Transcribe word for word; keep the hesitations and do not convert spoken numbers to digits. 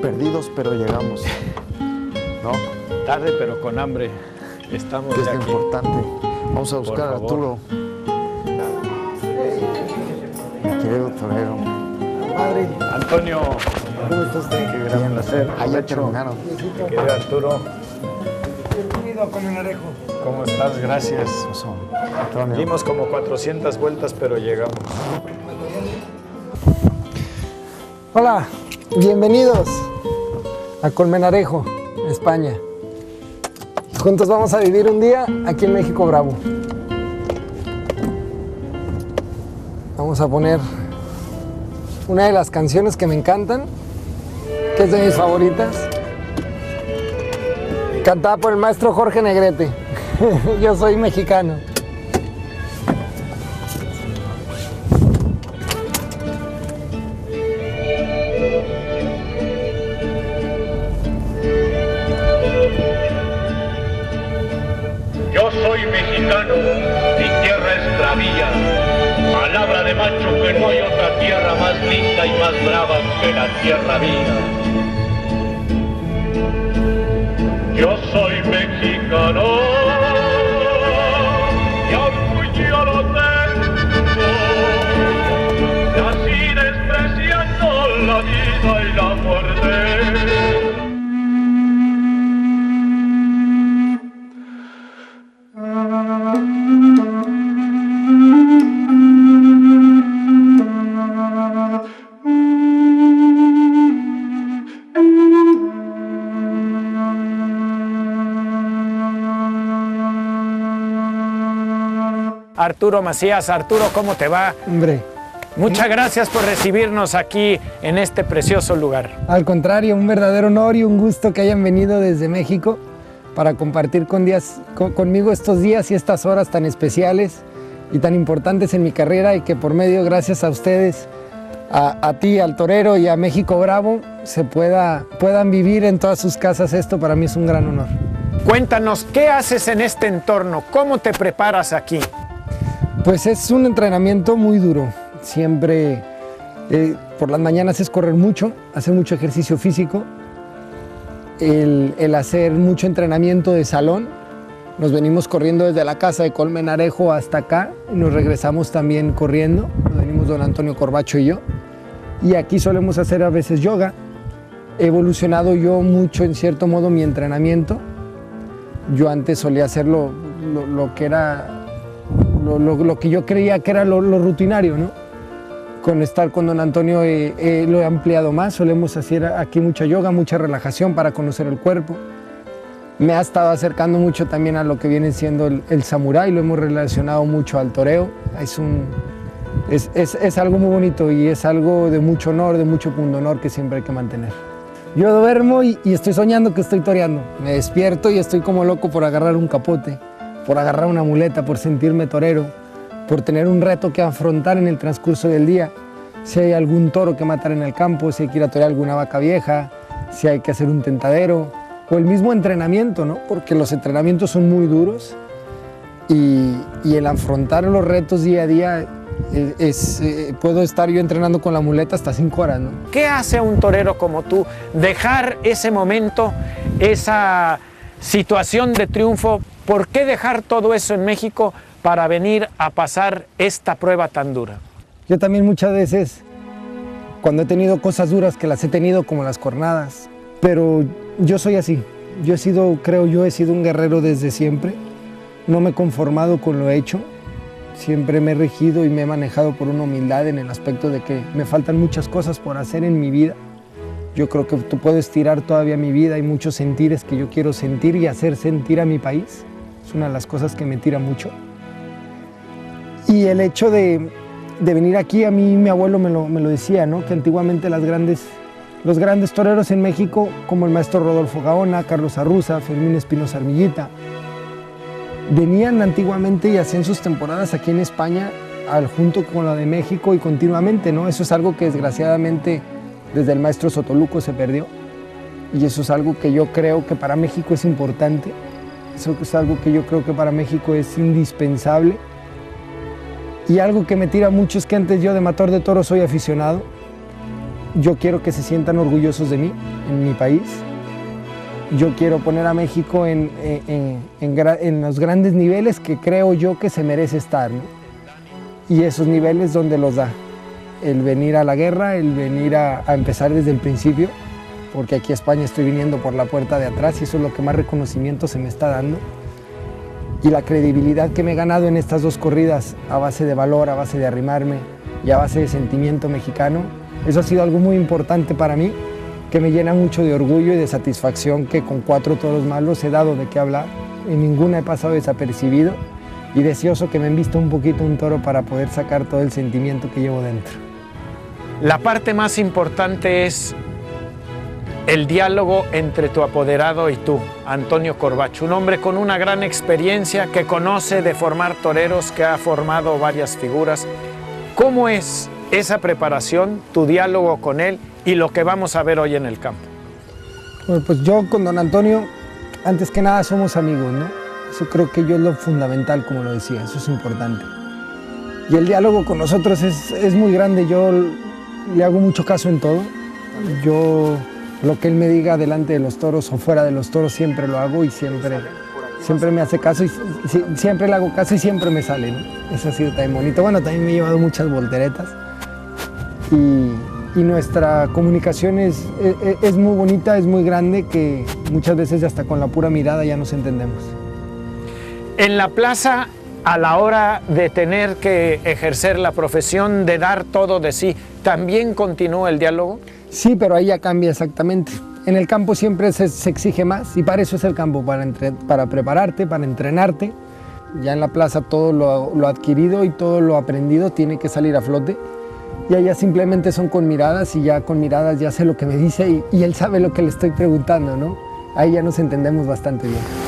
perdidos, pero llegamos. ¿No? Tarde, pero con hambre. Estamos Que es ya lo aquí. importante. Vamos a buscar a Arturo. Mi querido torero. Padre, Antonio, ¿cómo está usted? qué gran placer. Ayer Provecho. terminaron. Mi querido Arturo, Bienvenido a Colmenarejo. ¿cómo estás? Gracias. Eso, Antonio. Dimos como cuatrocientas vueltas, pero llegamos. Hola, bienvenidos a Colmenarejo, España. Juntos vamos a vivir un día aquí en México Bravo. Vamos a poner una de las canciones que me encantan, que es de mis favoritas, cantada por el maestro Jorge Negrete. Yo soy mexicano. Yo soy mexicano, mi tierra es bravía. Palabra de macho que no hay otra tierra más linda y más brava que la tierra mía. Yo soy mexicano, y orgullo lo tengo. Nací despreciando la vida y la muerte. Arturo Macías, Arturo, ¿cómo te va? Hombre, Muchas gracias por recibirnos aquí en este precioso lugar. al contrario, un verdadero honor y un gusto que hayan venido desde México para compartir con días, con, conmigo estos días y estas horas tan especiales y tan importantes en mi carrera, y que por medio, gracias a ustedes, a, a ti, al torero y a México Bravo, se pueda, puedan vivir en todas sus casas. Esto para mí es un gran honor. Cuéntanos, ¿qué haces en este entorno? ¿Cómo te preparas aquí? Pues es un entrenamiento muy duro. Siempre eh, por las mañanas es correr mucho, hacer mucho ejercicio físico, el, el hacer mucho entrenamiento de salón. Nos venimos corriendo desde la casa de Colmenarejo hasta acá y nos regresamos también corriendo. Nos venimos don Antonio Corbacho y yo. Y aquí solemos hacer a veces yoga. He evolucionado yo mucho, en cierto modo, mi entrenamiento. Yo antes solía hacer lo, lo, lo que era Lo, lo, lo que yo creía que era lo, lo rutinario, ¿no? Con estar con don Antonio eh, eh, lo he ampliado más. Solemos hacer aquí mucha yoga, mucha relajación para conocer el cuerpo. Me ha estado acercando mucho también a lo que viene siendo el, el samurái. Lo hemos relacionado mucho al toreo. Es, un, es, es, es algo muy bonito y es algo de mucho honor, de mucho punto honor que siempre hay que mantener. Yo duermo y, y estoy soñando que estoy toreando. Me despierto y estoy como loco por agarrar un capote, por agarrar una muleta, por sentirme torero, por tener un reto que afrontar en el transcurso del día. Si hay algún toro que matar en el campo, si hay que ir a torear alguna vaca vieja, si hay que hacer un tentadero, o el mismo entrenamiento, ¿no? Porque los entrenamientos son muy duros y, y el afrontar los retos día a día, es, es, eh, puedo estar yo entrenando con la muleta hasta cinco horas, ¿no? ¿Qué hace un torero como tú dejar ese momento, esa situación de triunfo? ¿Por qué dejar todo eso en México para venir a pasar esta prueba tan dura? Yo también muchas veces, cuando he tenido cosas duras, que las he tenido como las cornadas, pero yo soy así. Yo he sido, creo yo, he sido un guerrero desde siempre. No me he conformado con lo hecho. Siempre me he regido y me he manejado por una humildad en el aspecto de que me faltan muchas cosas por hacer en mi vida. Yo creo que tú puedes estirar todavía mi vida. Hay muchos sentires que yo quiero sentir y hacer sentir a mi país. Es una de las cosas que me tira mucho. Y el hecho de, de venir aquí, a mí mi abuelo me lo, me lo decía, ¿no? Que antiguamente las grandes, los grandes toreros en México, como el maestro Rodolfo Gaona, Carlos Arruza, Fermín Espinosa Armillita, venían antiguamente y hacían sus temporadas aquí en España al, junto con la de México y continuamente, ¿no? Eso es algo que desgraciadamente desde el maestro Sotoluco se perdió, y eso es algo que yo creo que para México es importante. Eso es algo que yo creo que para México es indispensable. Y algo que me tira mucho es que antes yo de matador de toros soy aficionado. Yo quiero que se sientan orgullosos de mí. en mi país. Yo quiero poner a México en, en, en, en, en los grandes niveles que creo yo que se merece estar, ¿no? Y esos niveles donde los da. El venir a la guerra, el venir a, a empezar desde el principio, porque aquí a España estoy viniendo por la puerta de atrás y eso es lo que más reconocimiento se me está dando. Y la credibilidad que me he ganado en estas dos corridas a base de valor, a base de arrimarme y a base de sentimiento mexicano, eso ha sido algo muy importante para mí, que me llena mucho de orgullo y de satisfacción que con cuatro toros malos he dado de qué hablar, en ninguna he pasado desapercibido y deseoso que me han visto un poquito un toro para poder sacar todo el sentimiento que llevo dentro. La parte más importante es el diálogo entre tu apoderado y tú, Antonio Corbacho, un hombre con una gran experiencia que conoce de formar toreros, que ha formado varias figuras. ¿Cómo es esa preparación, tu diálogo con él y lo que vamos a ver hoy en el campo? Bueno, pues yo con don Antonio, antes que nada somos amigos, ¿no? Eso creo que yo es lo fundamental, como lo decía, eso es importante. Y el diálogo con nosotros es, es muy grande, yo le hago mucho caso en todo. Yo lo que él me diga delante de los toros o fuera de los toros siempre lo hago y siempre, siempre me hace caso y siempre le hago caso y siempre me sale, ¿no? Eso ha sido también bonito. Bueno, también me he llevado muchas volteretas y, y nuestra comunicación es, es, es muy bonita, es muy grande, que muchas veces hasta con la pura mirada ya nos entendemos. En la plaza, a la hora de tener que ejercer la profesión, de dar todo de sí, ¿también continúa el diálogo? Sí, pero ahí ya cambia exactamente. En el campo siempre se, se exige más y para eso es el campo, para, entre, para prepararte, para entrenarte. Ya en la plaza todo lo, lo adquirido y todo lo aprendido tiene que salir a flote. Y allá simplemente son con miradas y ya con miradas ya sé lo que me dice y, y él sabe lo que le estoy preguntando, ¿no? Ahí ya nos entendemos bastante bien.